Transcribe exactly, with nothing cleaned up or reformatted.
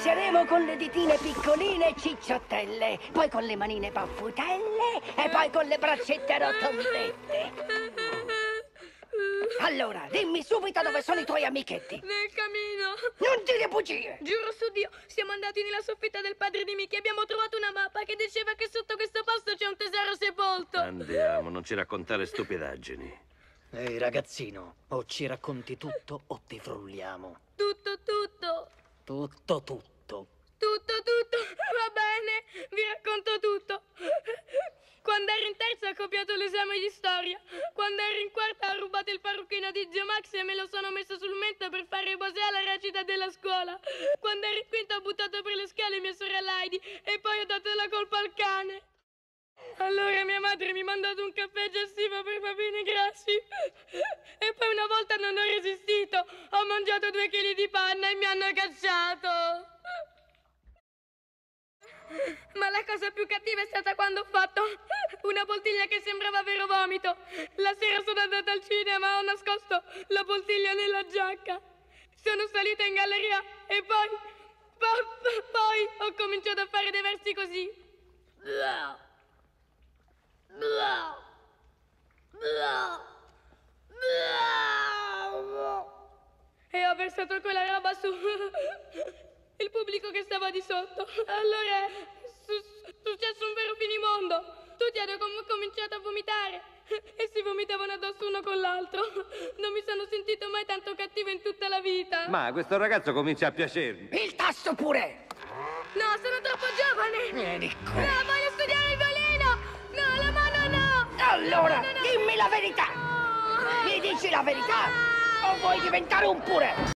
Cominceremo con le ditine piccoline e cicciottelle, poi con le manine paffutelle e poi con le braccette rotondette. Allora, dimmi subito dove sono i tuoi amichetti. Nel camino. Non dire bugie. Giuro su Dio, siamo andati nella soffitta del padre di Mickey e abbiamo trovato una mappa che diceva che sotto questo posto c'è un tesoro sepolto. Andiamo, non ci raccontare stupidaggini. Ehi, ragazzino, o ci racconti tutto o ti frulliamo. Tutto, tutto. Tutto, tutto. Tutto, tutto. Va bene, vi racconto tutto. Quando ero in terza ho copiato l'esame di storia. Quando ero in quarta ho rubato il parrucchino di zio Max e me lo sono messo sul mento per fare Bosè alla recita della scuola. Quando ero in quinta ho buttato per le scale mia sorella Heidi e poi ho dato la colpa al cane. Allora mia madre mi ha mandato un caffè digestivo per bambini grassi. E poi una volta non ho resistito. Ho mangiato due chili di panna e mi hanno cacciato. Ma la cosa più cattiva è stata quando ho fatto una bottiglia che sembrava vero vomito. La sera sono andata al cinema e ho nascosto la bottiglia nella giacca. Sono salita in galleria e poi, poi, poi ho cominciato a fare dei versi così. E ho versato quella roba su il pubblico che stava di sotto. Allora è su- successo un vero finimondo. Tutti hanno com- cominciato a vomitare e si vomitavano addosso uno con l'altro. Non mi sono sentito mai tanto cattivo in tutta la vita. Ma questo ragazzo comincia a piacermi. Il tasto pure. No, sono troppo giovane. Vieni qui. No, voglio studiare il violino. No, la mano no. Allora, No, no, no. dimmi la verità. Mi dici la verità o vuoi diventare un pure?